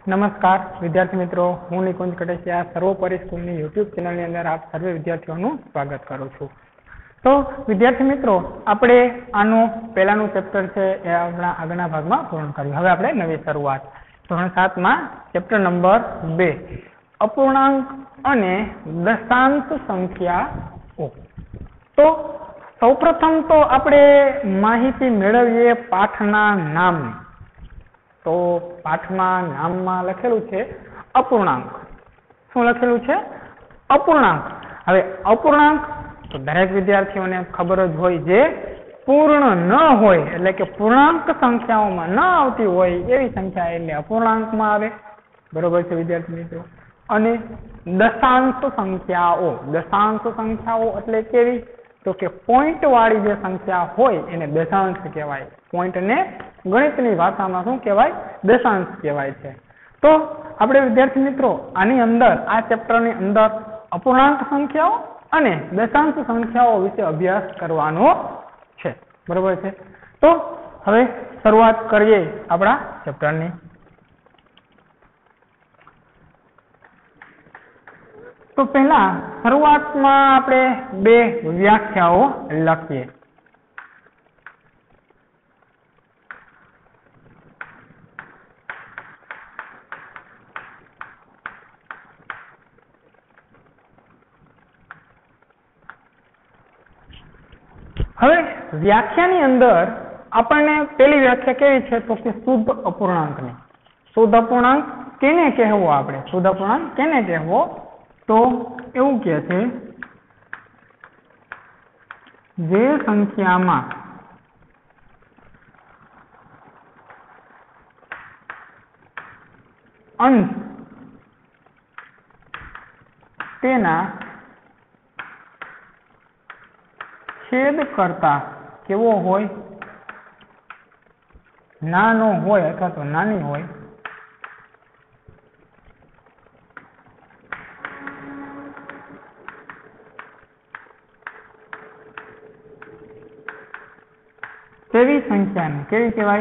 नमस्कार विद्यार्थी मित्रों, हूँ निकुंज कटेसिया सर्वोपरि स्कूल की यूट्यूब चैनल अंदर आप सर्वे विद्यार्थीओं स्वागत करूँ छूँ। तो विद्यार्थी मित्रों, आपणे आनु पहेलानु चेप्टर छे ए आपणा आगळना भागमां पूर्ण कर्युं। हवे आपणे नवी शरूआत धोरण 7 मां चेप्टर नंबर 2 अपूर्णांक अने दशांश संख्याओ। तो सौप्रथम तो आपणे माहिती मेळवीए पाठना नामनी। तो पाठमां नाममां लखेलुं छे अपूर्णांक। शुं लखेलुं छे? अपूर्णांक। हवे अपूर्णांक तो दरेक विद्यार्थीओने खबर ज होय जे पूर्ण न होय एटले के पूर्णांक संख्याओमां न आवती होय एवी संख्या एटले अपूर्णांकमां आवे। बरोबर छे विद्यार्थी मित्रों। अने दशांश संख्याओ, दशांश संख्याओ एटले केवी? तो के पॉइंट वाળી जे संख्या होय एने दशांश कहेवाय। पॉइंट ने गणितनी भाषामां शुं कहेवाय? दशांश कहेवाय छे। तो आपणे विद्यार्थी मित्रों आनी अंदर आ चेप्टरनी अंदर अपूर्णांक संख्याओ अने दशांश संख्याओ विषे अभ्यास करवानो छे। बरोबर छे। तो हवे शरूआत करीए आपणा चेप्टरनी। तो पहला शुरुआत में आपणे बे व्याख्याओ लखीए। हवे व्याख्यानी अंदर आपणे पहली व्याख्या केवी छे? तो कि शुद्ध अपूर्णांकनी। शुद्ध अपूर्णांक केने कहेवो? आपणे शुद्ध अपूर्णांक केने कहेवो? तो एवं कहे छे जे संख्या में अंश तेना छेद करता केवो होय? नानो होय अथवा तो नानी होय। तेवी संख्या ने केवी कहेवाय?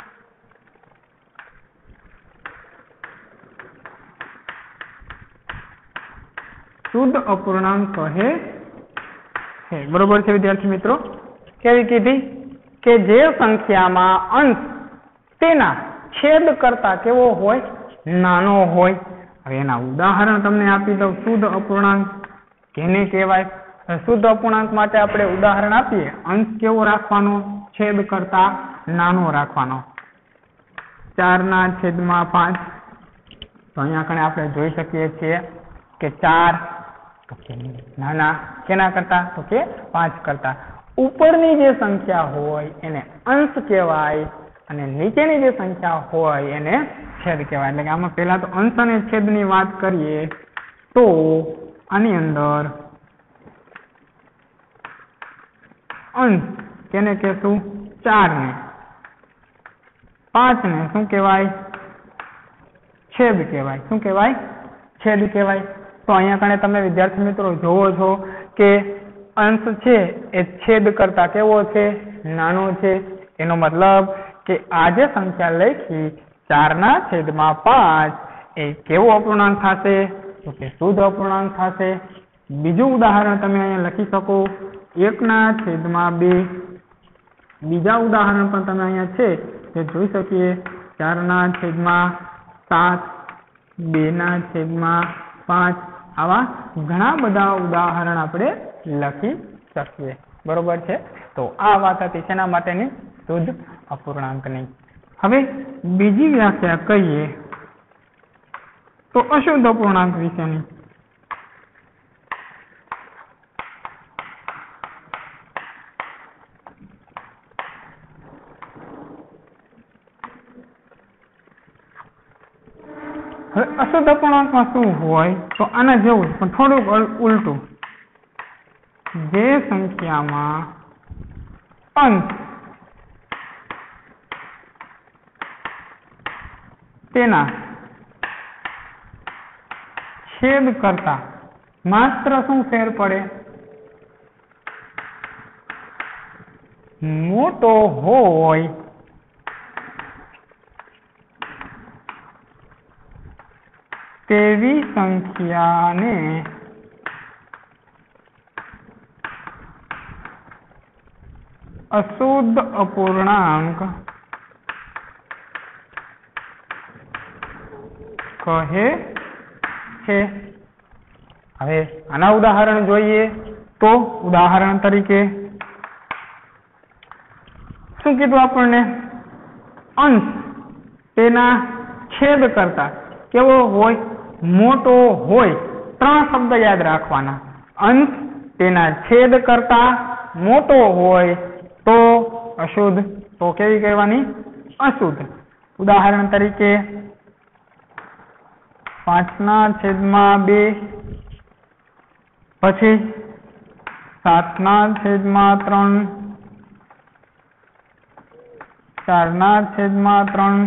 शुद्ध अपूर्णांक कहे छे। बरोबर छे विद्यार्थी मित्रों। केवी कीधी? के जे संख्या में अंश तेना छेद करता केवो होय? नानो होय। हवे एना उदाहरण तमने आपी दઉં। शुद्ध अपूर्णांक केने कहेवाय? शुद्ध अपूर्णांक माटे आपणे उदाहरण आपीए। अंश केवो राखवानो? छेद करता नानो राखवानो। 4/5। तो अहींया कणे आपणे जोई शकीए छीए के 4 तो के नाना केना करता? तो के 5 करता। उपरनी जे संख्या होय एने अंश कहेवाय अने नीचेनी जे संख्या होय एने छेद कहेवाय। એટલે કે આમાં પહેલા તો અંશ અને છેદની વાત કરીએ તો આની અંદર અંશ કેને કહેશું? 4 ને 5 ને શું કહેવાય? છેદ કહેવાય। શું કહેવાય? છેદ કહેવાય। તો અહીંયા કણે તમે વિદ્યાર્થી મિત્રો જોવો છો કે અંશ છે એ છેદ કરતા કેવો છે? નાનો છે। એનો મતલબ કે આ જે સંખ્યા લખી 4/5 એ કેવો અપૂર્ણાંક થશે? તો કે શુદ્ધ અપૂર્ણાંક થશે। બીજું ઉદાહરણ તમે અહીંયા લખી શકો 1/2। બીજા ઉદાહરણ પણ તમે અહીંયા છે તે જોઈ શકીએ 4/7, 2/5। આવા ઘણા બધા ઉદાહરણ આપણે લખી શકીએ। બરોબર છે। તો આ વાત હતી શેના માટેની? શુદ્ધ અપૂર્ણાંકની। હવે બીજી વ્યાખ્યા કહીએ તો અશુદ્ધ અપૂર્ણાંક વિશેની। હવે અશુદ્ધ અપૂર્ણાંકમાં શું હોય? તો આના જેવું પણ થોડુંક ઉલટું। જે સંખ્યામાં અંશ તેના છેદ કરતા માત્ર શું ફેર પડે? મોટો હોય તેવી સંખ્યાને અશુદ્ધ અપૂર્ણાંક કહે છે। હવે આના ઉદાહરણ જોઈએ તો ઉદાહરણ તરીકે શું કીધું આપણને? અંશ તેના છેદ કરતા કેવો હોય? મોટો હોય। 3 શબ્દ યાદ રાખવાના। અંશ તેના છેદ કરતા મોટો હોય તો અશુદ્ધ, તો કેવી કહેવાની? અશુદ્ધ। ઉદાહરણ તરીકે 5/2 પછી 7/3 4/3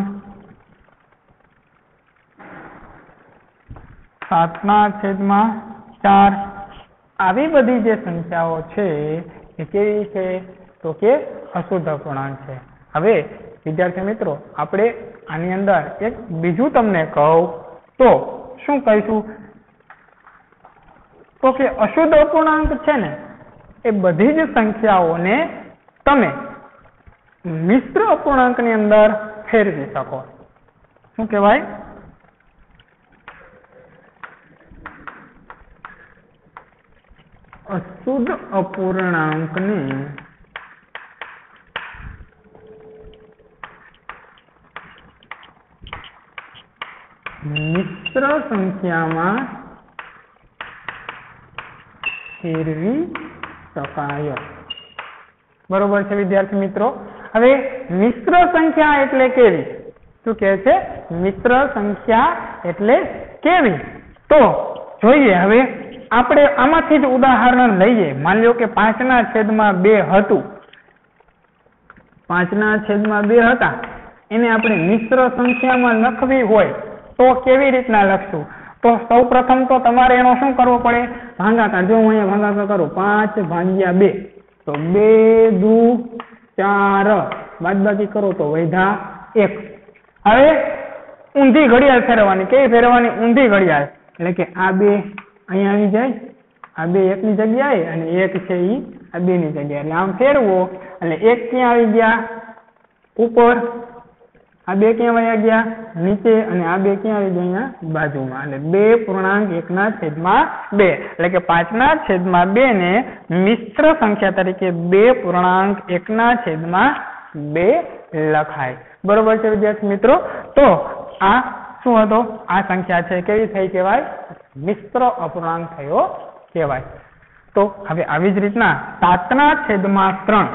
7/4 આવી બધી જે સંખ્યાઓ છે એ કેવી છે? તો કે અશુદ્ધ અપૂર્ણાંક છે। હવે વિદ્યાર્થી મિત્રો આપણે આની અંદર એક બીજું તમને કહું તો શું કહીશું? તો કે અશુદ્ધ અપૂર્ણાંક છે ને એ બધી જ સંખ્યાઓને તમે મિશ્ર અપૂર્ણાંકની અંદર ફેરવી શકો। શું કહેવાય? અશુદ્ધ અપૂર્ણાંકને મિશ્ર સંખ્યામાં ફેરવી શકાય। બરોબર છે વિદ્યાર્થી મિત્રો? હવે મિશ્ર સંખ્યા એટલે કેવી? શું કહે છે? મિશ્ર સંખ્યા એટલે કેવી? તો જોઈએ। હવે આપણે આમાંથી જ ઉદાહરણ લઈએ। માની લો કે 5/2 હતું, 5/2 હતા, એને આપણે મિશ્ર સંખ્યામાં લખવી હોય તો કેવી રીતના લખશું? તો સૌ પ્રથમ તો તમારે એનો શું કરવો પડે? ભાગાકાર। જો હું અહીંયા ભાગાકાર કરું 5/2 તો 2 દુ 4, બાદબાકી કરો તો વધ્યા 1। હવે ઊંધી ઘડિયાળ ફેરવવાની। કેવી ફેરવવાની? ઊંધી ઘડિયાળ। એટલે કે આ 2 અહીંયા આવી જાય, આ 2 1 ની જગ્યાએ અને 1 છે ઈ આ 2 ની જગ્યાએ। એટલે આમ ફેરવો એટલે 1 ક્યાં આવી ગયા? ઉપર। આ 2 ક્યાં વયા ગયા? નીચે। અને આ 2 ક્યાં આવી ગયા? અહીંયા બાજુમાં। એટલે 2.1/2 એટલે કે 5/2 ને મિશ્ર સંખ્યા તરીકે 2.1/2 લખાય। બરોબર છે વિદ્યાર્થી મિત્રો? તો આ શું હતો? આ સંખ્યા છે કેવી થઈ કહેવાય? મિશ્ર અપૂર્ણાંક થયો કહેવાય। તો હવે આવી જ રીતના 7/3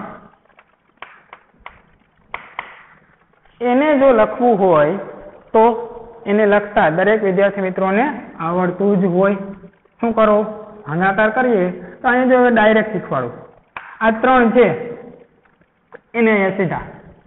એને જો લખવું હોય તો એને લખતા દરેક વિદ્યાર્થી મિત્રોને આવડતું જ હોય। શું કરો? ભાગાકાર કરીએ તો અહીંયા જો ડાયરેક્ટ શીખવાડું। આ 3 છે એને અહીંયા સીધા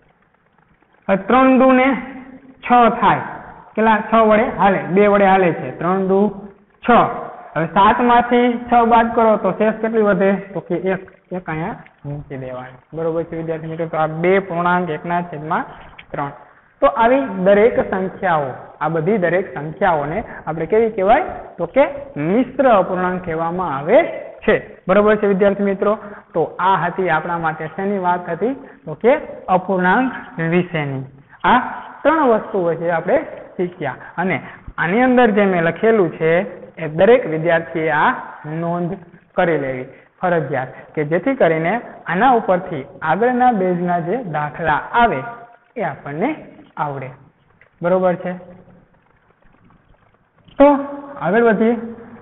3 દુ ને 6 થાય। કેટલા? 6 વડે હાલે, 2 વડે હાલે છે। 3 દુ 6। હવે 7 માંથી 6 બાદ કરો તો શેષ કેટલી વધે? તો કે 1 અહીંયા મૂકી દેવાની। બરોબર છે વિદ્યાર્થી મિત્રો? તો આ 2.1/3। તો આવી દરેક સંખ્યાઓ, આ બધી દરેક સંખ્યાઓને આપણે કેવી કહેવાય? તો કે મિશ્ર અપૂર્ણાંક કહેવામાં આવે છે। બરોબર છે વિદ્યાર્થી મિત્રો? તો આ હતી આપણા માટે શેની વાત હતી? તો કે અપૂર્ણાંક વિશેની। આ 3 વસ્તુઓ છે આપણે શીખ્યા અને આની અંદર જે મેં લખેલું છે એ દરેક વિદ્યાર્થીએ આ નોંધ કરી લેવી ફરજિયાત, કે જેથી કરીને આના ઉપરથી આગળના બેઝના જે દાખલા આવે એ આપણને આવડે। બરોબર છે? તો આગળ વધીએ।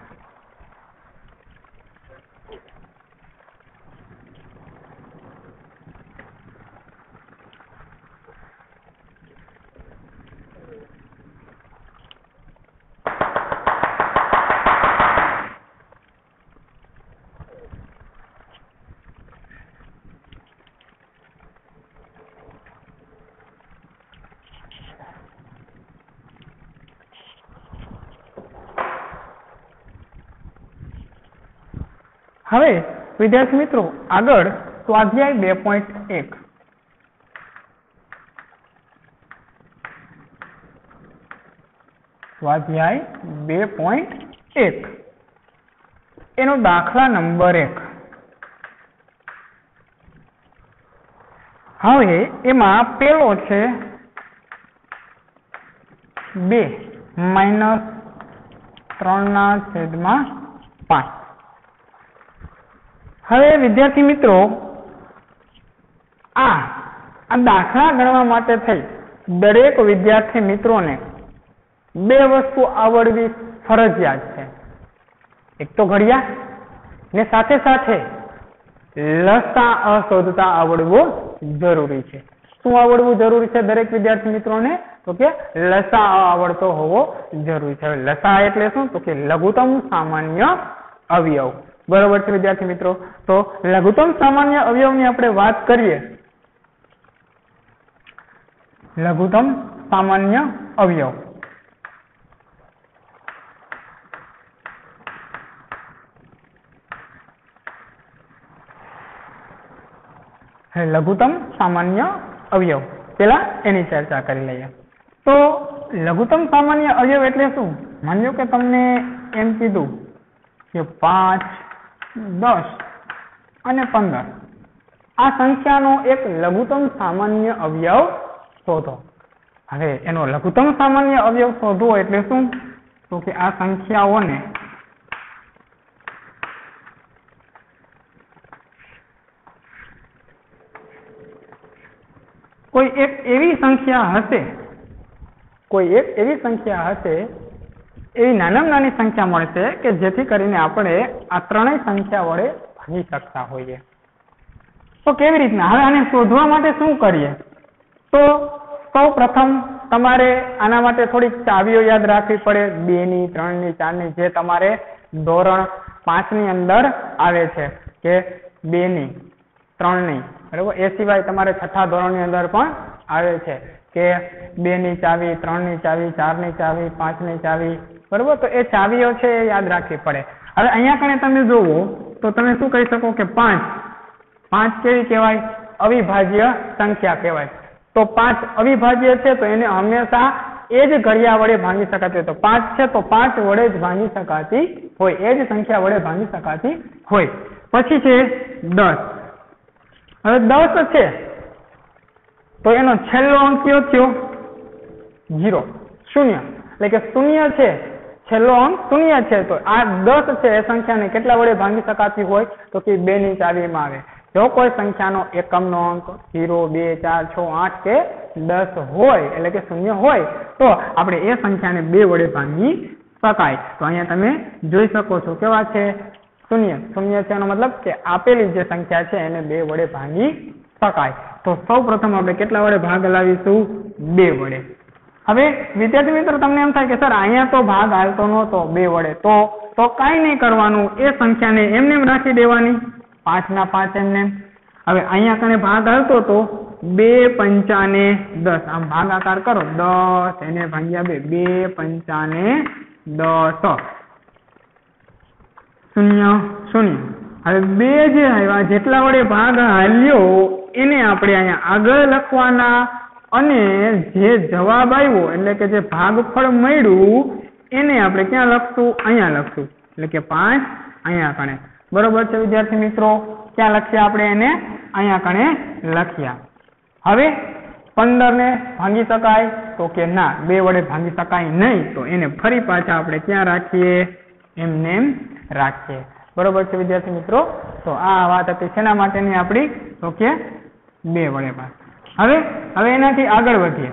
હવે વિદ્યાર્થી મિત્રો આગળ સ્વાધ્યાય 2.1 સ્વાધ્યાય 2.1 એનો દાખલા નંબર 1. હવે એમાં પેલો છે 2 - 3/5. હવે વિદ્યાર્થી મિત્રો આ દાખલા ગણવા માટે થઈ દરેક વિદ્યાર્થી મિત્રોને 2 વસ્તુ આવડવી ફરજિયાત છે. એક તો ઘડિયા ને સાથે સાથે લસા શોધતા આવડવું જરૂરી છે. શું આવડવું જરૂરી છે દરેક વિદ્યાર્થી મિત્રોને? તો કે લસા આવડતો હોવો જરૂરી છે. લસા એટલે શું? તો કે લઘુત્તમ સામાન્ય અવયવ. બરોબર છે વિદ્યાર્થી મિત્રો? તો લઘુત્તમ સામાન્ય અવયવની આપણે વાત કરીએ. લઘુત્તમ સામાન્ય અવયવ લઘુત્તમ સામાન્ય અવયવ પેલા એની ચર્ચા કરી લઈએ. તો લઘુત્તમ સામાન્ય અવયવ એટલે શું? માન્યો કે તમને એમ કીધું કે 5, 10 અને 15 આ સંખ્યાનો એક લઘુત્તમ સામાન્ય અવયવ શોધો. હવે એનો લઘુત્તમ સામાન્ય અવયવ શોધવો એટલે શું? તો કે આ સંખ્યાઓને કોઈ એક એવી સંખ્યા હશે, એવી નાનામાં નાની સંખ્યા મળશે કે જેથી કરીને આપણે આ ત્રણેય સંખ્યા વડે ભાગી શકતા હોઈએ. તો કેવી રીતના? હવે આને શોધવા માટે શું કરીએ? તો સૌ પ્રથમ તમારે આના માટે થોડીક ચાવીઓ યાદ રાખવી પડે. 2 ની, 3 ની, 4 ની, જે તમારે ધોરણ 5 ની અંદર આવે છે કે 2 ની, 3 ની, બરાબર. એ સિવાય તમારે 6થા ધોરણની અંદર પણ આવે છે કે 2 ની ચાવી, 3 ની ચાવી, 4 ની ચાવી, 5 ની ચાવી, બરોબર. તો એ ચાવીઓ છે એ યાદ રાખવી પડે. હવે અહીંયા કણે તમે જોવો તો તમે શું કહી શકો કે 5 કેવી કહેવાય? અવિભાજ્ય સંખ્યા કહેવાય. તો 5 અવિભાજ્ય છે તો એને હંમેશા એ જ ઘડિયા વડે ભાંગી શકાતી. તો 5 છે તો 5 વડે જ ભાંગી શકાતી હોય, એ જ સંખ્યા વડે ભાંગી શકાતી હોય. પછી છે 10. હવે 10 છે તો એનો છેલ્લો અંક કયો થયો? 0, 0. એટલે કે 0 છે, છેલ્લો અંક 0 છે. તો આ 10 છે એ સંખ્યાને કેટલા વડે ભાંગી શકાતી હોય? તો કે 2 ની ચાવીમાં આવે. જો કોઈ સંખ્યાનો એકમનો અંક 0, 2, 4, 6, 8 કે 10 હોય, એટલે કે 0 હોય, તો આપણે એ સંખ્યાને 2 વડે ભાંગી શકાય. તો અહીંયા તમે જોઈ શકો છો કેવા છે? 0 છે એનો મતલબ કે આપેલી જે સંખ્યા છે એને 2 વડે ભાંગી શકાય. તો સૌ પ્રથમ આપણે કેટલા વડે ભાગ લાવીશું? 2 વડે. હવે વિદ્યાર્થી મિત્રો તમને એમ થાય કે સર અહીંયા તો ભાગ હાલતો નહોતો 2 વડે, તો કાંઈ નહીં કરવાનું, એ સંખ્યાને એમને એમ રાખી દેવાની, 5 ના 5 એમને. હવે અહીંયા કને ભાગ હાલતો તો 2 પંચા ને 10, આમ ભાગાકાર કરો, 10 એને ભાગ્યા 2, 2 પંચા ને 10, 0, 0. હવે 2 જે આવ્યા, જેટલા વડે ભાગ હાલ્યો એને આપણે અહીંયા આગળ લખવાના, અને જે જવાબ આવ્યો એટલે કે જે ભાગફળ મળ્યું એને આપણે ક્યાં લખશું? અહીંયા લખશું. એટલે કે 5 અહીંયા કણે. બરોબર છે વિદ્યાર્થી મિત્રો? ક્યાં લખ્યા આપણે એને? અહીંયા કણે લખ્યા. હવે 15 ને ભાંગી શકાય? તો કે ના, 2 વડે ભાંગી શકાય નહીં. તો એને ફરી પાછા આપણે ક્યાં રાખીએ? એમને એમ રાખીએ. બરોબર છે વિદ્યાર્થી મિત્રો? તો આ વાત હતી શેના માટેની આપણી? તો કે 2 વડે ભાગ. હવે એનાથી આગળ વધીએ.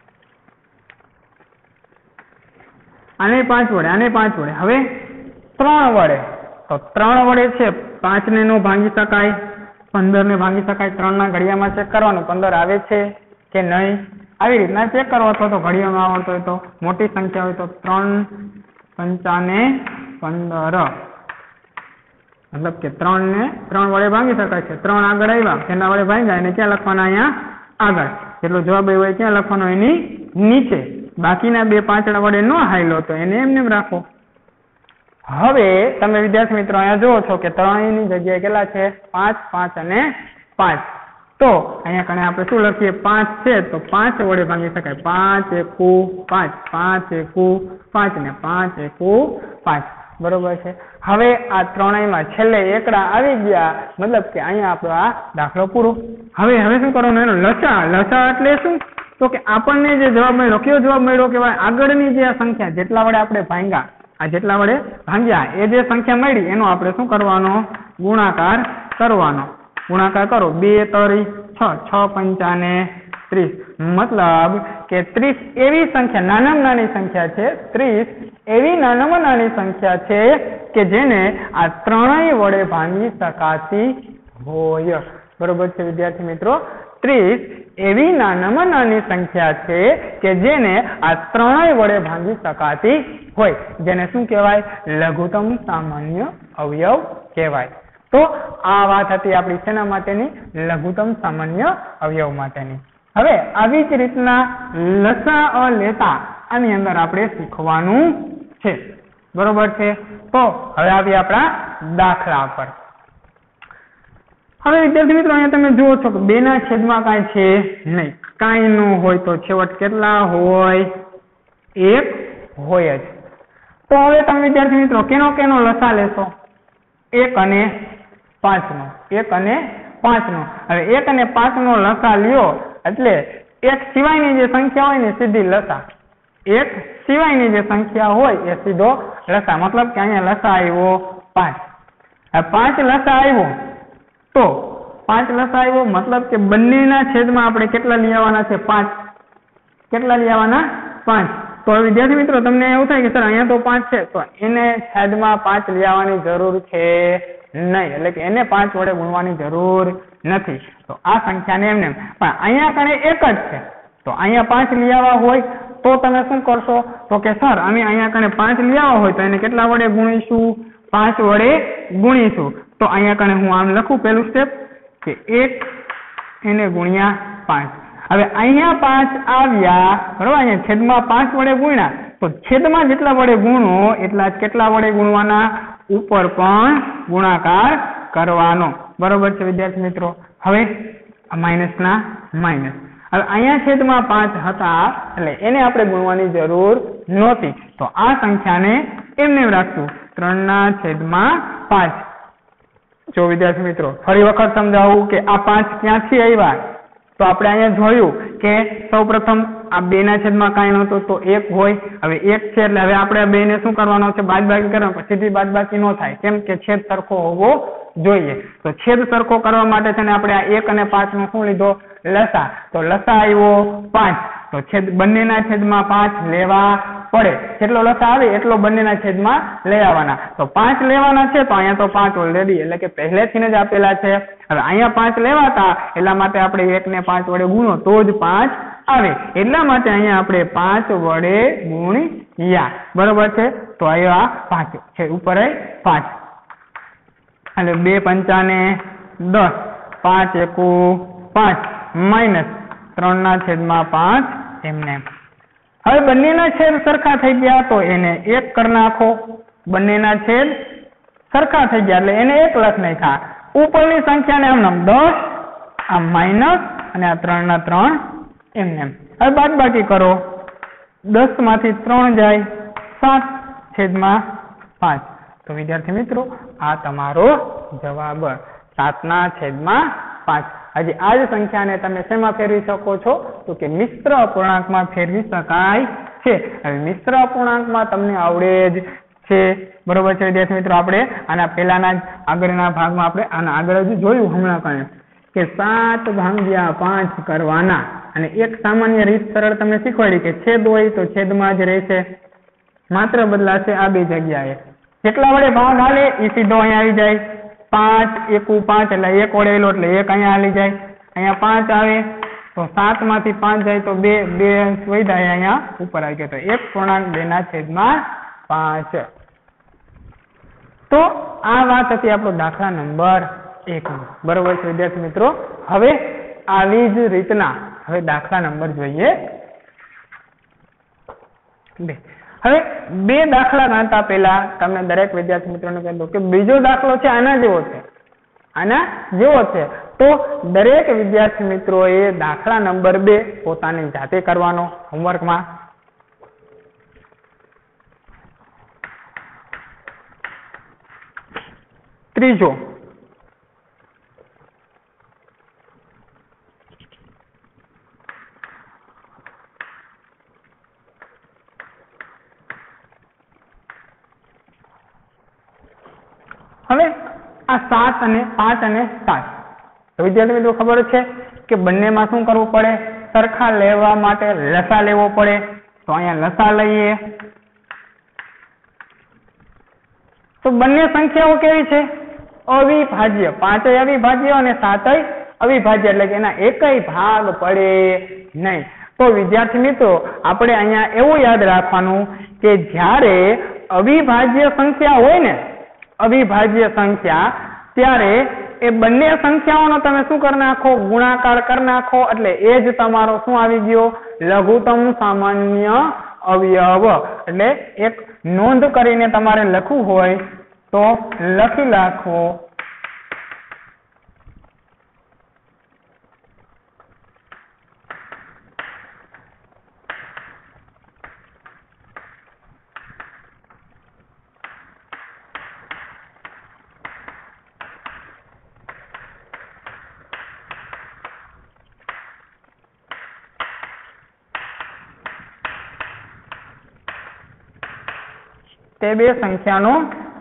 આને 5 વડે, આને 5 વડે. હવે 3 વડે. તો 3 વડે છે 5 ને નો ભાંગી શકાય, 15 ને ભાંગી શકાય. 3 ના ઘડિયામાં ચેક કરવાનું 15 આવે છે કે નહીં. આવી રીતના ચેક કરો. અથવા તો ઘડિયાનો આવડતો હોય તો, મોટી સંખ્યા હોય તો 3 પંચા ને 15, મતલબ કે 3 ને 3 વડે ભાંગી શકાય છે. 3 આગળ આવ્યા, તેના વડે ભાંગ્યા, એને ક્યાં લખવાના? અહીંયા આગળ. જેટલો જવાબ આવ્યો હોય ક્યાં લખવાનો? એની નીચે. બાકીના 2 પાંચડા વડે ન હાયલો તો એને એમને રાખો. હવે તમે વિદ્યાર્થી મિત્રો અહીંયા જુઓ છો કે 3 ની જગ્યાએ કેટલા છે? 5, 5 અને 5. તો અહીંયા કણે આપણે શું લખીએ 5 છે તો 5 વડે ભાંગી શકાય 5 એકુ 5 5 એકુ 5 ને 5 એકુ 5 બરોબર છે। હવે આ ત્રણેયમાં છેલ્લે એકડા આવી ગયા મતલબ કે અહીંયા આપણો આ દાખલો પૂરો। હવે શું કરવાનું એનો લસા એટલે શું તો કે આપણને જે જવાબ મળ્યો કયો જવાબ મળ્યો કે ભાઈ આગળની જે સંખ્યા જેટલા વડે આપણે ભાંગ્યા આ જેટલા વડે ભાંગ્યા એ જે સંખ્યા મળી એનો આપણે શું કરવાનો ગુણાકાર કરવાનો। ગુણાકાર કરો 2 3 6 6 પંચા 30 મતલબ કે 30 એવી સંખ્યા નાનામાં નાની સંખ્યા છે 30 એવી નાનામાં નાની સંખ્યા છે કે જેને આ ત્રણેય વડે ભાંગી શકાતી હોય। બરોબર છે વિદ્યાર્થી મિત્રો 30 એવી નાનામાં નાની સંખ્યા છે કે જેને આ ત્રણેય વડે ભાંગી શકાતી હોય જેને શું કહેવાય લઘુત્તમ સામાન્ય અવયવ કહેવાય। તો આ વાત હતી આપણી શેના માટેની લઘુત્તમ સામાન્ય અવયવ માટેની। હવે આવી જ રીતના લસા લેતા આની અંદર આપણે શીખવાનું છે બરોબર છે। તો હવે આવી આપણા દાખલા પર। હવે વિદ્યાર્થી મિત્રો અહીંયા તમે જુઓ છો કે 2 ના છેદમાં કાંઈ છે નહીં કાંઈ ન હોય તો છેવટ કેટલા હોય 1 હોય જ। તો હવે તમે વિદ્યાર્થી મિત્રો કેનો લસા લેશો 1 અને 5 નો 1 અને 5 નો। હવે 1 અને 5 નો લસા લ્યો એટલે 1 સિવાયની જે સંખ્યા હોય ને સીધી લસા 1 સિવાયની જે સંખ્યા હોય એ સીધો લસા મતલબ કે અહીંયા લસા આવ્યો 5। હવે 5 લસા આવ્યો તો 5 લસા આવ્યો મતલબ કે બંનેના છેદમાં આપણે કેટલા લઈ આવવાના છે 5 કેટલા લઈ આવવાના 5। તો વિદ્યાર્થી મિત્રો તમને એવું થાય કે સર અહીંયા તો 5 છે તો એને છેદમાં 5 લઈ આવવાની જરૂર છે નહીં એટલે કે એને 5 વડે ગુણવાની જરૂર નથી। તો આ સંખ્યાને એમને પણ અહીંયા કણે એક જ છે તો અહીંયા 5 લઈ આવવા હોય તો તમે શું કરશો તો કે સર અમે અહીંયા કણે 5 લઈ આવવા હોય તો એને કેટલા વડે ગુણીશું 5 વડે ગુણીશું। તો અહીંયા કણે હું આમ લખું પહેલું સ્ટેપ કે 1 એને ગુણ્યા 5। હવે અહીંયા 5 આવ્યા બરોબર અહીંયા છેદમાં 5 વડે ગુણ્યા તો છેદમાં જેટલા વડે ગુણો એટલા કેટલા વડે ગુણવાના ઉપર પણ ગુણાકાર કરવાનો બરોબર છે વિદ્યાર્થી મિત્રો। હવે માઇનસ ના માઇનસ હવે અહીંયા છેદમાં 5 હતા એટલે એને આપણે ગુણવાની જરૂર નહોતી તો આ સંખ્યાને એમને રાખશું 3 ના છેદમાં 5। જો વિદ્યાર્થી મિત્રો ફરી વખત સમજાવું કે આ 5 ક્યાંથી આવ્યા તો આપણે અહીંયા જોયું કે સૌપ્રથમ આ 2 ના છેદમાં કાંઈ નહોતું તો 1 હોય હવે 1 છે એટલે હવે આપણે આ 2 ને શું કરવાનો છે બાદબાકી કરવાનો પછી સીધી બાદબાકી ન થાય કેમ કે છેદ સરખો હોવો જોઈએ। તો છેદ સરખો કરવા માટે છે ને આપણે આ 1 અને 5 નો શું લીધો લસા તો લસા આવ્યો 5 તો છેદ બંનેના છેદમાં 5 લેવા પડે જેટલો લસા આવે એટલો બંનેના છેદમાં લઈ આવવાના તો 5 લેવાના છે તો અહીંયા તો 5 ઓલરેડી એટલે કે પહેલેથી જ આપેલા છે। હવે અહીંયા 5 લેવાતા એટલા માટે આપણે 1 ને 5 વડે ગુણો તો જ 5 આવે એટલા માટે અહીંયા આપણે 5 વડે ગુણ્યા બરોબર છે તો અહીંયા 5 છે ઉપર 5 એટલે 2 પંચા 10 5 એકુ 5 માઇનસ 3 ના છેદમાં 5 એમને। હવે બંનેના છેદ સરખા થઈ ગયા તો એને 1 કરી નાખો બંનેના છેદ સરખા થઈ ગયા એટલે એને 1 લખ નાખ્યા ઉપરની સંખ્યાને આમ 10 આ માઇનસ અને આ 3 ના 3 એમને। હવે બાદબાકી કરો 10 માંથી 3 જાય 7 છેદમાં 5 તો વિદ્યાર્થી મિત્રો આ તમારો જવાબ 7 ના છેદમાં 5। હજી આ જ સંખ્યાને તમે શેમાં ફેરવી શકો છો તો કે મિશ્ર અપૂર્ણાંકમાં ફેરવી શકાય છે। હવે મિશ્ર અપૂર્ણાંકમાં તમને આવડે જ છે બરોબર છે વિદ્યાર્થી મિત્રો। આપણે આના પહેલાના આગળના ભાગમાં આપણે આના આગળ જ જોયું હમણાં કણે કે 7 ભાગ્યા 5 કરવાના અને એક સામાન્ય રીત સરળ તમને શીખવાડી કે છેદ હોય તો છેદમાં જ રહેશે માત્ર બદલાશે આ બે જગ્યાએ જેટલા વડે ભાગ હાલે એ સીધો અહીંયા આવી જાય 5 એકુ 5 એટલે 1 વડે એલો એટલે 1 અહીંયા હાલી જાય અહીંયા 5 આવે તો 7 માંથી 5 જાય તો 2 અંશ વધ્યા અહીંયા ઉપર આવી ગયો તો 1.2 ના છેદમાં 5। તો આ વાત હતી આપણો દાખલા નંબર 1 બરોબર છે વિદ્યાર્થી મિત્રો। હવે આવી જ રીતના હવે દાખલા નંબર જોઈએ 2। હવે 2 દાખલા ગણતા પહેલા તમને દરેક વિદ્યાર્થી મિત્રોને કહી દઉં કે બીજો દાખલો છે આના જેવો છે તો દરેક વિદ્યાર્થી મિત્રોએ દાખલા નંબર 2 પોતાની જાતે કરવાનો હોમવર્કમાં. ત્રીજો, હવે આ 7 અને 5 અને 7 તો વિદ્યાર્થી મિત્રો ખબર છે કે બંનેમાં શું કરવું પડે? સરખા લેવા માટે લસા લેવો પડે. તો અહીંયા લસા લઈએ. તો બંને સંખ્યાઓ કેવી છે? અવિભાજ્ય. 5 અવિભાજ્ય અને 7 અવિભાજ્ય, એટલે કે એના એકય ભાગ પડે નહીં. તો વિદ્યાર્થી મિત્રો આપણે અહીંયા એવું યાદ રાખવાનું કે જ્યારે અવિભાજ્ય સંખ્યા હોય ને, અવિભાજ્ય સંખ્યા, ત્યારે એ બંને સંખ્યાઓનો તમે શું કરી નાખો? ગુણાકાર કરી નાખો. એટલે એ જ તમારો શું આવી ગયો? લઘુત્તમ સામાન્ય અવયવ. એટલે એક નોંધ કરીને તમારે લખવું હોય તો લખી નાખો તે બે સંખ્યાનો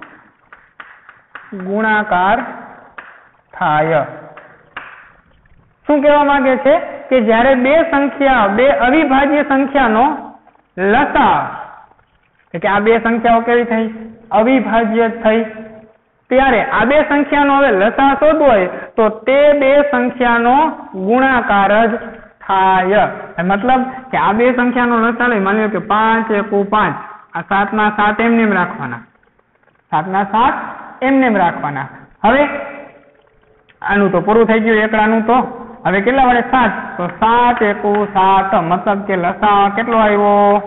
ગુણાકાર થાય. શું કહેવા માંગે છે કે જ્યારે બે સંખ્યા, બે અવિભાજ્ય સંખ્યાનો લસા, કે આ બે સંખ્યાઓ કેવી થઈ? અવિભાજ્ય થઈ. ત્યારે આ બે સંખ્યાનો હવે લસા શોધવો હોય તો તે બે સંખ્યાનો ગુણાકાર જ થાય. મતલબ કે આ બે સંખ્યાનો લસા લઈ, માની લો કે 5 એકુ 5, આ 7 ના 7 એમને એમ રાખવાના, 7 ના 7 એમને એમ રાખવાના. હવે આનું તો પૂરું થઈ ગયું એકડાનું. તો હવે કેટલા વડે? 7. તો 7 એકુ 7, મતલબ કે લસા કેટલો આવ્યો?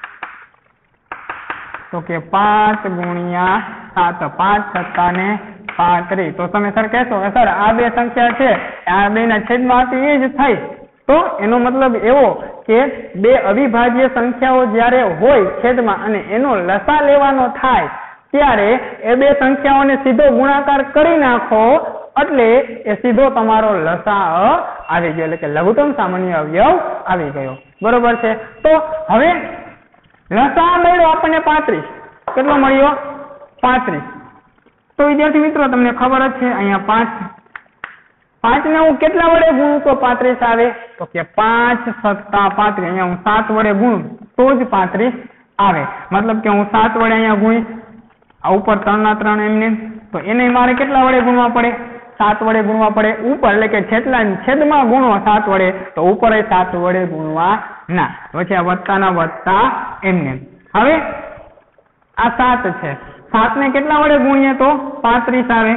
તો કે 5 ગુણ્યા 7, 5 સત્તા ને 35. તો તમે સર કહેશો કે સર આ બે સંખ્યા છે, આ બે ના છેદમાં હતી એ જ થઈ. તો એનો મતલબ એવો કે બે અવિભાજ્ય સંખ્યાઓ જ્યારે હોય છેદમાં અને એનો લસા લેવાનો થાય ત્યારે એ બે સંખ્યાઓને સીધો ગુણાકાર કરી નાખો, એટલે એ સીધો તમારો લસા આવી ગયો, એટલે કે લઘુત્તમ સામાન્ય અવયવ આવી ગયો. બરોબર છે. તો હવે લસા મળ્યો આપણને 35. કેટલો મળ્યો? 35. તો વિદ્યાર્થી મિત્રો તમને ખબર જ છે અહીંયા 5 ને હું કેટલા વડે ગુણું તો 35 આવે? તો કે 5 સત્તા 35. અહીંયા હું 7 વડે ગુણું તો જ 35 આવે. મતલબ કે હું 7 વડે અહીંયા ગુણીશ, આ ઉપર 3 ના 3 એમને, તો એને મારે કેટલા વડે ગુણવા પડે? 7 વડે ગુણવા પડે ઉપર, એટલે કે છેદમાં ગુણો 7 વડે, તો ઉપર 7 વડે ગુણવા ના, પછી આ વત્તાના વત્તા એમને. હવે આ 7 છે, 7 ને કેટલા વડે ગુણીએ તો 35 આવે.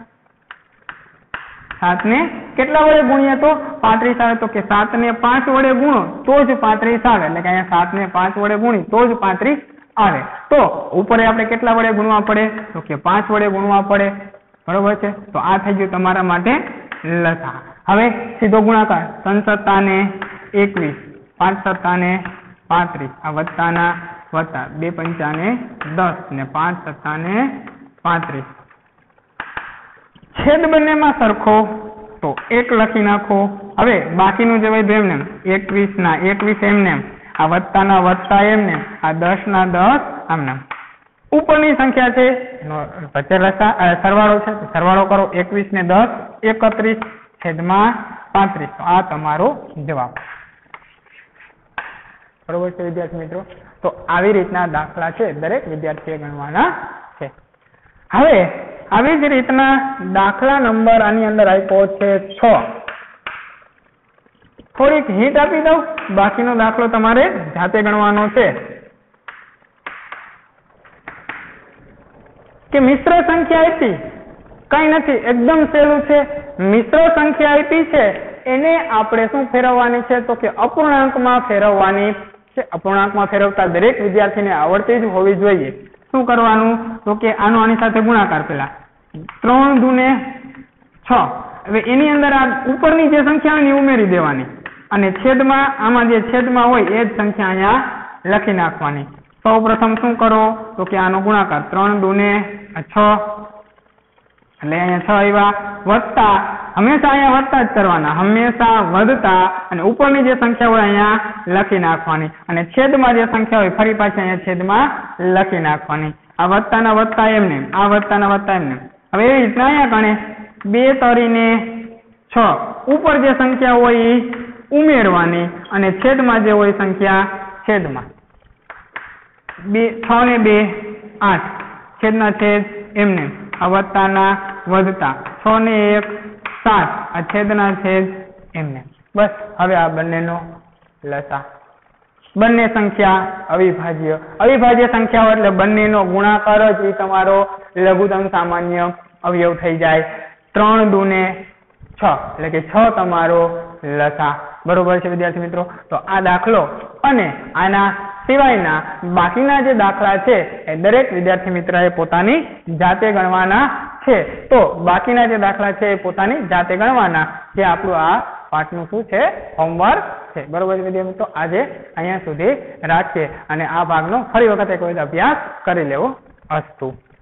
7 ને કેટલા વડે ગુણીએ તો 35 આવે. તો કે 7 ને 5 વડે ગુણો તો જ 35 આવે, એટલે કે અહીંયા 7 ને 5 વડે ગુણી તો જ 35 આવે. તો ઉપર આપણે કેટલા વડે ગુણવા પડે? તો કે 5 વડે ગુણવા પડે. બરોબર છે. તો આ થઈ ગયું તમારા માટે લસા. હવે સીધો ગુણાકાર, 3 સત્તા ને 21, 5 સત્તા ને 35, આ વત્તાના વત્તા, 2 પંચા ને 10 ને 5 સત્તા ને 35. છેદ બંનેમાં સરખો તો 1 લખી નાખો. હવે બાકીનું જે વધ્યું એમને 21 ના 21 એમને, આ વત્તાના વત્તા એમને, આ 10 ના 10 આમને. ઉપરની સંખ્યા છે એનો વચ્ચે સરવાળો છે, તો સરવાળો કરો. 21 ને 10 31 છેદમાં 35. તો આ તમારો જવાબ. બરોબર છે વિદ્યાર્થી મિત્રો. તો આવી રીતના દાખલા છે દરેક વિદ્યાર્થીએ ગણવાના છે. હવે આવી જ રીતના દાખલા નંબર આની અંદર આપ્યો છે 6. થોડીક હિન્ટ આપી દઉં, બાકીનો દાખલો તમારે જાતે ગણવાનો છે. કે મિશ્ર સંખ્યા આપી, કઈ નથી, એકદમ સહેલું છે. મિશ્ર સંખ્યા આપી છે એને આપણે શું ફેરવવાની છે? તો કે અપૂર્ણાંકમાં ફેરવવાની છે. અપૂર્ણાંકમાં ફેરવતા દરેક વિદ્યાર્થીને આવડતી જ હોવી જોઈએ. શું કરવાનું? તો કે આનો આની સાથે ગુણાકાર, પેલા 3 દૂને 6, હવે એની અંદર આ ઉપરની જે સંખ્યા હોય ને એ ઉમેરી દેવાની અને છેદમાં આમાં જે છેદમાં હોય એ જ સંખ્યા અહીંયા લખી નાખવાની. સૌ પ્રથમ શું કરો તો કે આનો ગુણાકાર 3 દુને 6 એટલે અહીંયા 6 આવ્યા વત્તા હંમેશા અહીંયા વત્તા જ કરવાના હંમેશા વધતા અને ઉપરની જે સંખ્યા હોય અહીંયા લખી નાખવાની અને છેદમાં જે સંખ્યા હોય ફરી પાછી અહીંયા છેદમાં લખી નાખવાની. આ વત્તાના વત્તા એમને આ વત્તાના વત્તા એમને. હવે એવી રીતના અહીંયા ગણે 2 તરીને 6 ઉપર જે સંખ્યા હોય એ ઉમેરવાની અને છેદમાં જે હોય સંખ્યા છેદમાં 6 ને 2 8 છેદના છેદ એમને આ વત્તાના વધતા 6 ને 1 7 આ છેદના છેદ એમને. બસ હવે આ બંનેનો લસા. બંને સંખ્યા અવિભાજ્ય સંખ્યાઓ એટલે બંનેનો ગુણાકાર જ એ તમારો લઘુત્તમ સામાન્ય અવયવ થઈ જાય. 3 દુને 6 એટલે કે 6 તમારો લસા. બરોબર છે વિદ્યાર્થી મિત્રો. તો આ દાખલો અને આના સિવાયના બાકીના જે દાખલા છે એ દરેક વિદ્યાર્થી મિત્રએ પોતાની જાતે ગણવાના છે. તો બાકીના જે દાખલા છે એ પોતાની જાતે ગણવાના, જે આપણું આ પાઠનું શું છે હોમવર્ક છે. બરોબર છે વિદ્યાર્થી મિત્રો. આજે અહીંયા સુધી રાખીએ અને આ ભાગનો ફરી વખત એક વખત અભ્યાસ કરી લેવો. અસ્તુ.